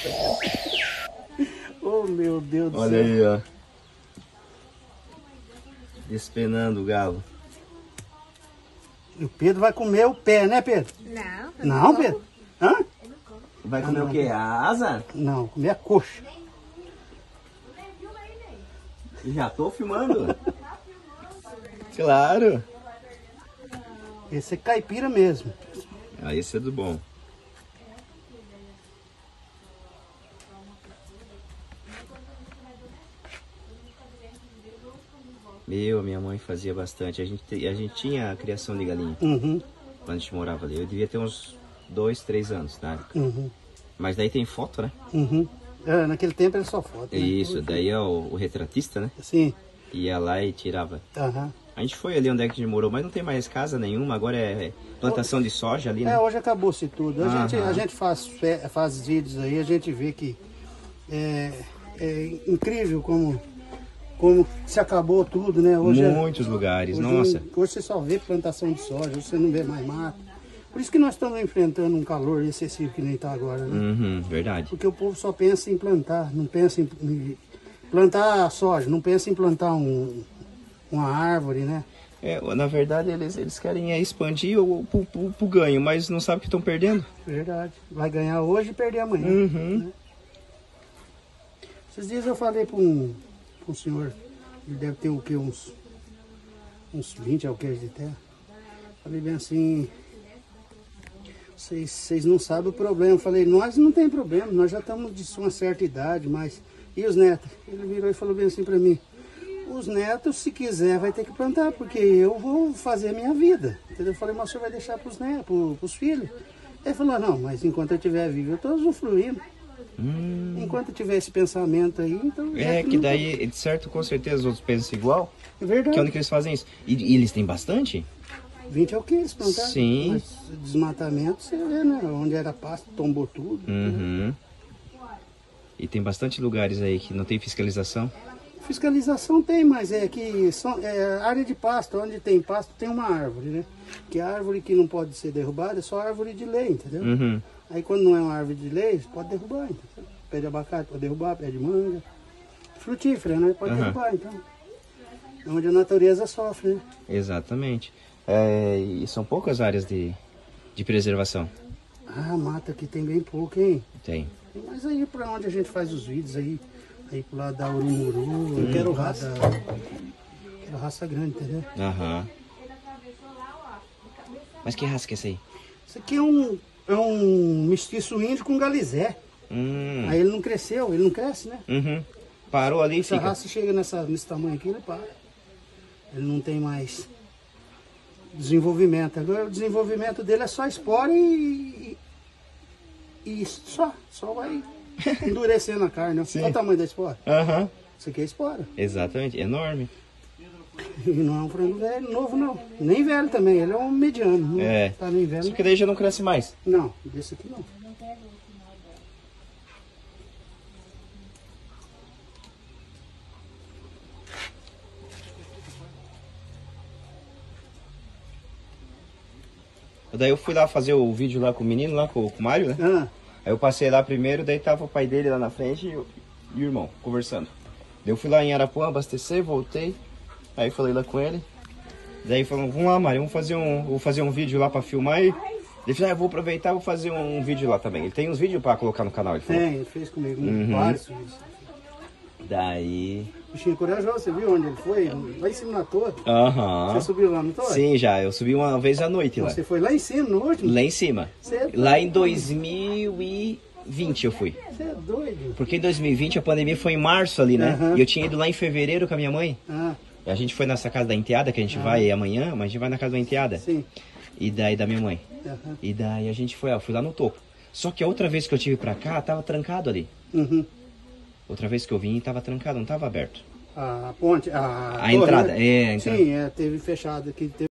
Oh, meu Deus do céu. Olha aí, ó. Despenando o galo. E o Pedro vai comer o pé, né, Pedro? Não. Não, Pedro? Hã? Vai comer o quê? A asa? Não, comer a coxa. Já tô filmando. Claro. Esse é caipira mesmo. Ah, esse é do bom. Minha mãe fazia bastante. A gente tinha a criação de galinha Uhum, quando a gente morava ali. Eu devia ter uns 2, 3 anos, tá? uhum, Mas daí tem foto, né? uhum. É, naquele tempo era só foto, né? Isso, daí é o retratista, né? Sim. Ia lá e tirava. Aham. A gente foi ali onde é que a gente morou, mas não tem mais casa nenhuma. Agora é plantação de soja ali, né? É, hoje acabou-se tudo. Aham. A gente faz vídeos aí, a gente vê que é incrível como se acabou tudo, né? Hoje Muitos lugares, hoje, nossa. Hoje você só vê plantação de soja, hoje você não vê mais mato. Por isso que nós estamos enfrentando um calor excessivo que nem está agora, né? Uhum, verdade. Porque o povo só pensa em plantar, não pensa em plantar soja, não pensa em plantar uma árvore, né? É, na verdade, eles querem expandir o ganho, mas não sabem que estão perdendo. Verdade. Vai ganhar hoje e perder amanhã. Uhum. Né? Esses dias eu falei para um senhor, ele deve ter o quê? Uns 20 alqueires de terra. Falei bem assim, vocês não sabem o problema. Eu falei, nós não tem problema, nós já estamos de uma certa idade, mas... E os netos? Ele virou e falou bem assim para mim, os netos, se quiser, vai ter que plantar, porque eu vou fazer a minha vida. Entendeu? Eu falei, mas o senhor vai deixar para os netos, para os filhos? Ele falou, não, mas enquanto eu estiver vivo, eu estou usufruindo. Enquanto eu tiver esse pensamento aí, então... É que daí, de certo, com certeza os outros pensam igual. É verdade. Que é onde que eles fazem isso. E eles têm bastante? 20 alqueires plantaram. Sim. Mas desmatamento, você vê, né? Onde era pasto, tombou tudo. Uhum. E tem bastante lugares aí que não tem fiscalização. Fiscalização tem, mas é que área de pasto, onde tem pasto tem uma árvore, né? Que a árvore que não pode ser derrubada é só árvore de lei, entendeu? Uhum. Aí quando não é uma árvore de lei, você pode derrubar, entendeu? Pé de abacate pode derrubar, pé de manga. Frutífera, né? Pode derrubar, então. É onde a natureza sofre, né? Exatamente. E são poucas áreas de preservação. Ah, mata aqui tem bem pouco, hein? Tem. Mas aí pra onde a gente faz os vídeos aí pro lado da Urumuru, eu quero raça grande, entendeu? Aham. Mas que raça que é essa aí? Isso aqui é um mestiço índio com galizé. Aí ele não cresceu, ele não cresce, né? Uhum. Parou ali e Essa fica. raça chega nesse tamanho aqui, ele para. Ele não tem mais desenvolvimento. Agora o desenvolvimento dele é só espora e só vai endurecendo a carne. Né? Olha o tamanho da espora. Aham. Isso aqui é espora. Exatamente, enorme. E não é um frango velho, novo não. Nem velho também, ele é um mediano. Não tá nem velho. Só que daí já não cresce mais. Não, desse aqui não. Daí eu fui lá fazer o vídeo lá com o menino, lá com o Mário, né? Ah, Aí eu passei lá primeiro, daí tava o pai dele lá na frente e o irmão conversando. Daí eu fui lá em Arapuã abastecer, voltei. Aí falei lá com ele. Daí falou, vamos lá, Mário, vou fazer um vídeo lá pra filmar. E ele falou, eu vou aproveitar e vou fazer um vídeo lá também. Ele tem uns vídeos pra colocar no canal, ele falou. tem, ele fez comigo vários vídeos. Daí... Bichinho corajoso, você viu onde ele foi? Lá em cima na torre. Aham. Você subiu lá no torre? Sim, já. Eu subi uma vez à noite lá. Você foi lá em cima, no último? Lá em cima. Lá em 2020 eu fui. Você é doido. Porque em 2020 a pandemia foi em março ali, né? Aham. E eu tinha ido lá em fevereiro com a minha mãe. Ah, E a gente foi nessa casa da enteada, que a gente vai amanhã, mas a gente vai na casa da enteada. sim. E daí da minha mãe. Aham. E daí a gente foi, fui lá no topo. Só que a outra vez que eu tive pra cá, tava trancado ali. Uhum. Outra vez que eu vim, tava trancado, não tava aberto. A ponte, a A torre, entrada, né? é, a entrada. Sim, teve fechado aqui.